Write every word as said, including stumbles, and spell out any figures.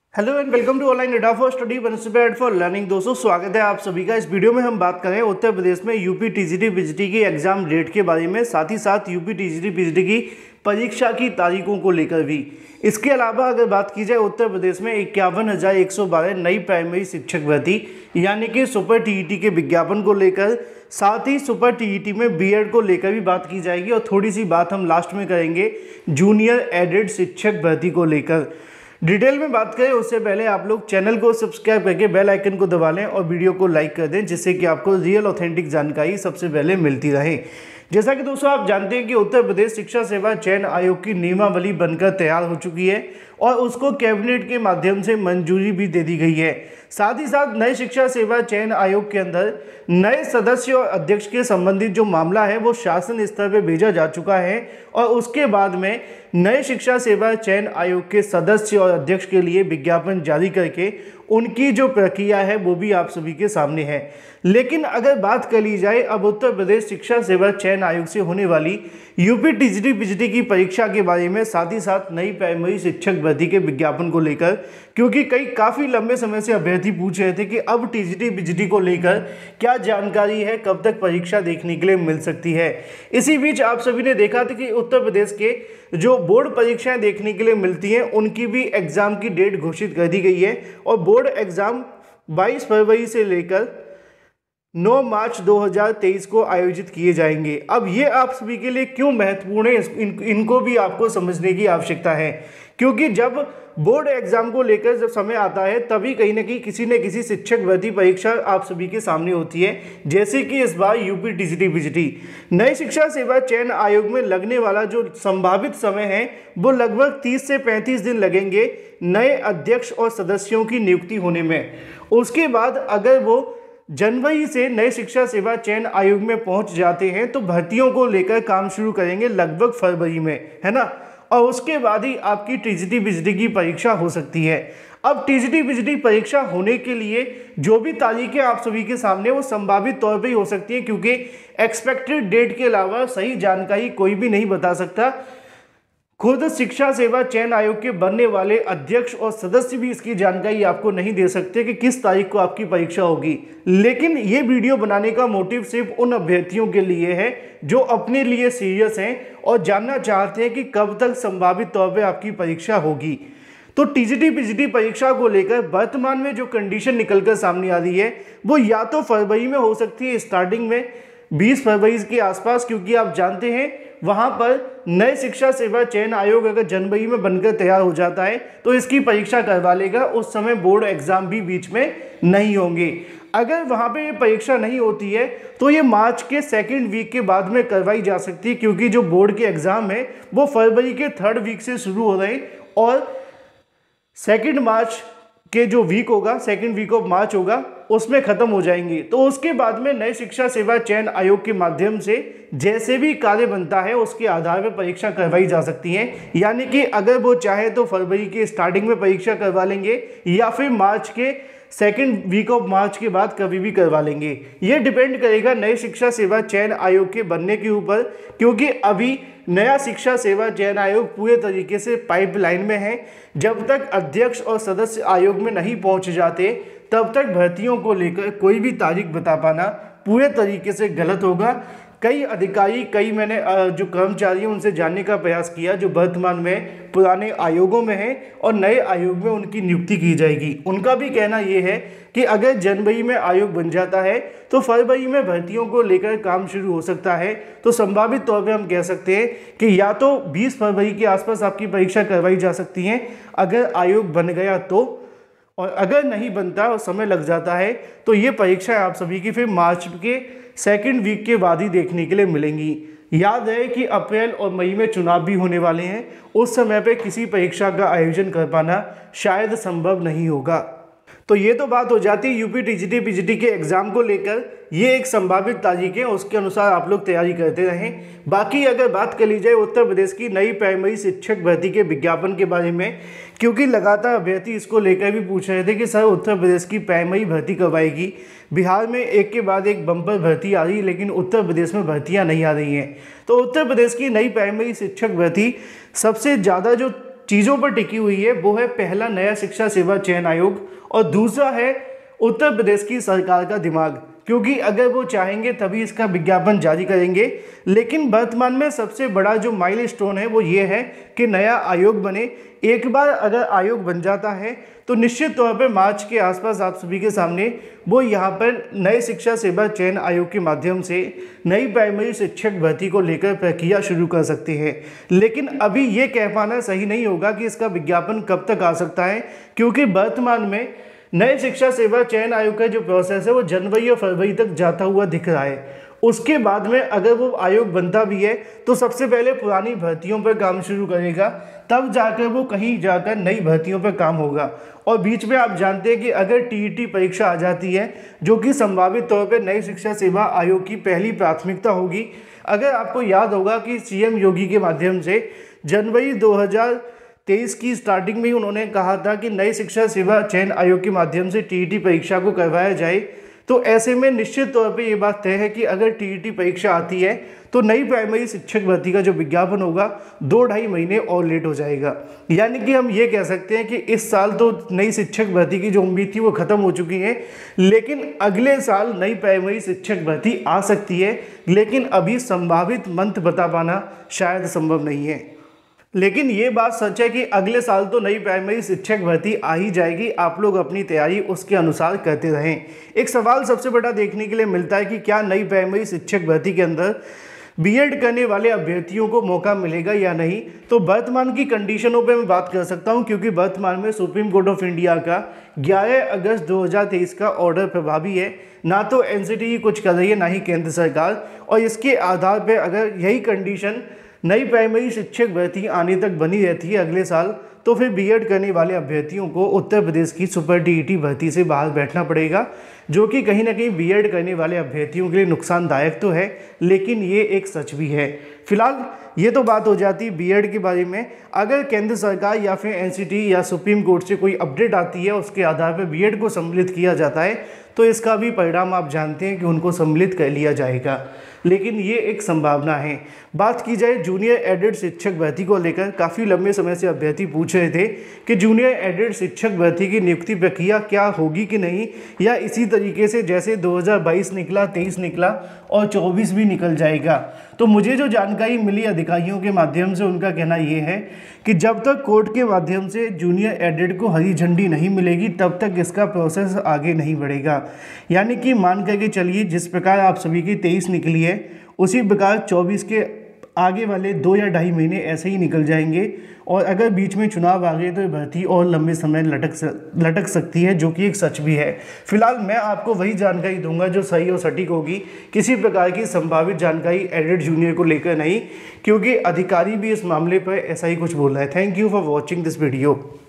Hello and welcome to online data for study one prepared for learning. दोस्तों स्वागत है आप सभी का। इस वीडियो में हम बात करें उत्तर प्रदेश में यूपी टीजीटी पीजीटी की एग्जाम डेट के बारे में, साथ ही साथ यूपी टीजीटी पीजीटी की परीक्षा की तारीखों को लेकर भी। इसके अलावा अगर बात की जाए उत्तर प्रदेश में इक्यावन हज़ार एक सौ बारह नई प्राइमरी शिक्षक भर्ती यानी कि सुपर टीईटी के विज्ञापन को लेकर, साथ ही सुपर टीईटी में बीएड को लेकर भी बात की जाएगी और थोड़ी सी बात हम लास्ट में करेंगे जूनियर एडेड शिक्षक भर्ती को लेकर। डिटेल में बात करें उससे पहले आप लोग चैनल को सब्सक्राइब करके बेल आइकन को दबा लें और वीडियो को लाइक कर दें, जिससे कि आपको रियल ऑथेंटिक जानकारी सबसे पहले मिलती रहे। जैसा कि दोस्तों आप जानते हैं कि उत्तर प्रदेश शिक्षा सेवा चयन आयोग की नियमावली बनकर तैयार हो चुकी है और उसको कैबिनेट के माध्यम से मंजूरी भी दे दी गई है। साथ ही साथ नए शिक्षा सेवा चयन आयोग के अंदर नए सदस्य और अध्यक्ष के संबंधित जो मामला है वो शासन स्तर पर भेजा जा चुका है और उसके बाद में नए शिक्षा सेवा चयन आयोग के सदस्य और अध्यक्ष के लिए विज्ञापन जारी करके उनकी जो प्रक्रिया है वो भी आप सभी के सामने है। लेकिन अगर बात कर ली जाए अब उत्तर प्रदेश शिक्षा सेवा चयन आयोग से होने वाली यूपी टीजीटी पीजीटी की परीक्षा के बारे में, साथ ही साथ नई प्राइमरी शिक्षक भर्ती के विज्ञापन को लेकर, क्योंकि कई काफ़ी लंबे समय से अभ्यर्थी पूछ रहे थे कि अब टीजीटी पीजीटी को लेकर क्या जानकारी है, कब तक परीक्षा देखने के लिए मिल सकती है। इसी बीच आप सभी ने देखा था कि उत्तर प्रदेश के जो बोर्ड परीक्षाएं देखने के लिए मिलती हैं उनकी भी एग्ज़ाम की डेट घोषित कर दी गई है और बोर्ड एग्ज़ाम बाईस फरवरी से लेकर नौ मार्च दो हज़ार तेईस को आयोजित किए जाएंगे। अब ये आप सभी के लिए क्यों महत्वपूर्ण है, इन, इनको भी आपको समझने की आवश्यकता है, क्योंकि जब बोर्ड एग्जाम को लेकर जब समय आता है तभी कहीं ना कहीं किसी न किसी शिक्षक भर्ती परीक्षा आप सभी के सामने होती है, जैसे कि इस बार यूपी टीजीटी पीजीटी। नई शिक्षा सेवा चयन आयोग में लगने वाला जो संभावित समय है वो लगभग तीस से पैंतीस दिन लगेंगे नए अध्यक्ष और सदस्यों की नियुक्ति होने में। उसके बाद अगर वो जनवरी से नए शिक्षा सेवा चयन आयोग में पहुंच जाते हैं तो भर्तियों को लेकर काम शुरू करेंगे लगभग फरवरी में, है ना। और उसके बाद ही आपकी टीजीटी पीजीटी की परीक्षा हो सकती है। अब टीजीटी पीजीटी परीक्षा होने के लिए जो भी तारीखें आप सभी के सामने वो संभावित तौर पे ही हो सकती है, क्योंकि एक्सपेक्टेड डेट के अलावा सही जानकारी कोई भी नहीं बता सकता। खुद शिक्षा सेवा चयन आयोग के बनने वाले अध्यक्ष और सदस्य भी इसकी जानकारी आपको नहीं दे सकते कि किस तारीख को आपकी परीक्षा होगी। लेकिन ये वीडियो बनाने का मोटिव सिर्फ उन अभ्यर्थियों के लिए है जो अपने लिए सीरियस हैं और जानना चाहते हैं कि कब तक संभावित तौर पे आपकी परीक्षा होगी। तो टीजीटी पीजीटी परीक्षा को लेकर वर्तमान में जो कंडीशन निकलकर सामने आ रही है वो या तो फरवरी में हो सकती है, स्टार्टिंग में बीस फरवरी के आसपास, क्योंकि आप जानते हैं वहां पर नए शिक्षा सेवा चयन आयोग अगर जनवरी में बनकर तैयार हो जाता है तो इसकी परीक्षा करवा लेगा। उस समय बोर्ड एग्जाम भी बीच में नहीं होंगे। अगर वहां पे ये परीक्षा नहीं होती है तो ये मार्च के सेकेंड वीक के बाद में करवाई जा सकती है, क्योंकि जो बोर्ड के एग्जाम है वो फरवरी के थर्ड वीक से शुरू हो रहे हैं और सेकेंड मार्च के जो वीक होगा, सेकेंड वीक ऑफ मार्च होगा, उसमें खत्म हो जाएंगे। तो उसके बाद में नए शिक्षा सेवा चयन आयोग के माध्यम से जैसे भी कार्य बनता है उसके आधार पर परीक्षा करवाई जा सकती है। यानी कि अगर वो चाहे तो फरवरी के स्टार्टिंग में परीक्षा करवा लेंगे या फिर मार्च के सेकेंड वीक ऑफ मार्च के बाद कभी भी करवा लेंगे। ये डिपेंड करेगा नए शिक्षा सेवा चयन आयोग के बनने के ऊपर, क्योंकि अभी नया शिक्षा सेवा चयन आयोग पूरे तरीके से पाइपलाइन में है। जब तक अध्यक्ष और सदस्य आयोग में नहीं पहुंच जाते तब तक भर्तियों को लेकर कोई भी तारीख बता पाना पूरे तरीके से गलत होगा। कई अधिकारी, कई मैंने जो कर्मचारी हैं उनसे जानने का प्रयास किया जो वर्तमान में पुराने आयोगों में हैं और नए आयोग में उनकी नियुक्ति की जाएगी। उनका भी कहना ये है कि अगर जनवरी में आयोग बन जाता है तो फरवरी में भर्तियों को लेकर काम शुरू हो सकता है। तो संभावित तौर पे हम कह सकते हैं कि या तो बीस फरवरी के आसपास आपकी परीक्षा करवाई जा सकती है अगर आयोग बन गया तो, और अगर नहीं बनता और समय लग जाता है तो ये परीक्षाएं आप सभी की फिर मार्च के सेकेंड वीक के बाद ही देखने के लिए मिलेंगी। याद है कि अप्रैल और मई में चुनाव भी होने वाले हैं, उस समय पे किसी परीक्षा का आयोजन कर पाना शायद संभव नहीं होगा। तो ये तो बात हो जाती है यूपी टीजीटी पीजीटी के एग्जाम को लेकर। ये एक संभावित तारीख है, उसके अनुसार आप लोग तैयारी करते रहें। बाकी अगर बात कर ली जाए उत्तर प्रदेश की नई प्राइमरी शिक्षक भर्ती के विज्ञापन के बारे में, क्योंकि लगातार अभ्यर्थी इसको लेकर भी पूछ रहे थे कि सर उत्तर प्रदेश की प्राइमरी भर्ती कब आएगी। बिहार में एक के बाद एक बम्पर भर्ती आ रही है लेकिन उत्तर प्रदेश में भर्तियाँ नहीं आ रही हैं। तो उत्तर प्रदेश की नई प्राइमरी शिक्षक भर्ती सबसे ज़्यादा जो चीज़ों पर टिकी हुई है वो है पहला नया शिक्षा सेवा चयन आयोग और दूसरा है उत्तर प्रदेश की सरकार का दिमाग, क्योंकि अगर वो चाहेंगे तभी इसका विज्ञापन जारी करेंगे। लेकिन वर्तमान में सबसे बड़ा जो माइलस्टोन है वो ये है कि नया आयोग बने। एक बार अगर आयोग बन जाता है तो निश्चित तौर पर मार्च के आसपास आप सभी के सामने वो यहाँ पर नए शिक्षा सेवा चयन आयोग के माध्यम से नई प्राइमरी शिक्षक भर्ती को लेकर प्रक्रिया शुरू कर सकते हैं। लेकिन अभी ये कह पाना सही नहीं होगा कि इसका विज्ञापन कब तक आ सकता है, क्योंकि वर्तमान में नए शिक्षा सेवा चयन आयोग का जो प्रोसेस है वो जनवरी और फरवरी तक जाता हुआ दिख रहा है। उसके बाद में अगर वो आयोग बनता भी है तो सबसे पहले पुरानी भर्तियों पर काम शुरू करेगा, तब जाकर वो कहीं जाकर नई भर्तियों पर काम होगा। और बीच में आप जानते हैं कि अगर टीईटी परीक्षा आ जाती है, जो कि संभावित तौर पर नई शिक्षा सेवा आयोग की पहली प्राथमिकता होगी। अगर आपको याद होगा कि सीएम योगी के माध्यम से जनवरी दो हज़ार तेईस की स्टार्टिंग में ही उन्होंने कहा था कि नई शिक्षा सेवा चयन आयोग के माध्यम से टीईटी परीक्षा को करवाया जाए, तो ऐसे में निश्चित तौर पे ये बात तय है कि अगर टीईटी परीक्षा आती है तो नई प्राइमरी शिक्षक भर्ती का जो विज्ञापन होगा दो ढाई महीने और लेट हो जाएगा। यानी कि हम ये कह सकते हैं कि इस साल तो नई शिक्षक भर्ती की जो उम्मीद थी वो खत्म हो चुकी है, लेकिन अगले साल नई प्राइमरी शिक्षक भर्ती आ सकती है। लेकिन अभी संभावित मंथ बता पाना शायद संभव नहीं है। लेकिन ये बात सच है कि अगले साल तो नई प्राइमरी शिक्षक भर्ती आ ही जाएगी। आप लोग अपनी तैयारी उसके अनुसार करते रहें। एक सवाल सबसे बड़ा देखने के लिए मिलता है कि क्या नई प्राइमरी शिक्षक भर्ती के अंदर बीएड करने वाले अभ्यर्थियों को मौका मिलेगा या नहीं। तो वर्तमान की कंडीशनों पे मैं बात कर सकता हूं, क्योंकि वर्तमान में सुप्रीम कोर्ट ऑफ इंडिया का ग्यारह अगस्त दो हज़ार तेईस का ऑर्डर प्रभावी है। ना तो एनसीटीई कुछ कर रही है, ना ही केंद्र सरकार। और इसके आधार पर अगर यही कंडीशन नई प्राइमरी शिक्षक भर्ती आने तक बनी रहती है अगले साल, तो फिर बीएड करने वाले अभ्यर्थियों को उत्तर प्रदेश की सुपर टीईटी भर्ती से बाहर बैठना पड़ेगा, जो कि कहीं ना कहीं बीएड करने वाले अभ्यर्थियों के लिए नुकसानदायक तो है, लेकिन ये एक सच भी है। फिलहाल ये तो बात हो जाती है बीएड के बारे में। अगर केंद्र सरकार या फिर एनसीटीई या सुप्रीम कोर्ट से कोई अपडेट आती है, उसके आधार पर बीएड को सम्मिलित किया जाता है, तो इसका भी परिणाम आप जानते हैं कि उनको सम्मिलित कर लिया जाएगा। लेकिन ये एक संभावना है। बात की जाए जूनियर एडेड शिक्षक भर्ती को लेकर, काफ़ी लंबे समय से अभ्यर्थी पूछ रहे थे कि जूनियर एडेड शिक्षक भर्ती की नियुक्ति प्रक्रिया क्या होगी कि नहीं, या इसी तरीके से जैसे दो हज़ार बाईस निकला, तेईस निकला और चौबीस भी निकल जाएगा। तो मुझे जो जानकारी मिली अधिकारियों के माध्यम से, उनका कहना ये है कि जब तक कोर्ट के माध्यम से जूनियर एडेड को हरी झंडी नहीं मिलेगी तब तक इसका प्रोसेस आगे नहीं बढ़ेगा। यानी कि मान करके चलिए जिस प्रकार आप सभी की तेईस निकली है उसी प्रकार चौबीस के आगे वाले दो या ढाई महीने ऐसे ही निकल जाएंगे। और अगर बीच में चुनाव आ गए तो भर्ती और लंबे समय लटक लटक सकती है, जो कि एक सच भी है। फिलहाल मैं आपको वही जानकारी दूंगा जो सही और सटीक होगी, किसी प्रकार की संभावित जानकारी एडेड जूनियर को लेकर नहीं, क्योंकि अधिकारी भी इस मामले पर ऐसा ही कुछ बोल रहा है। Thank you for watching this video.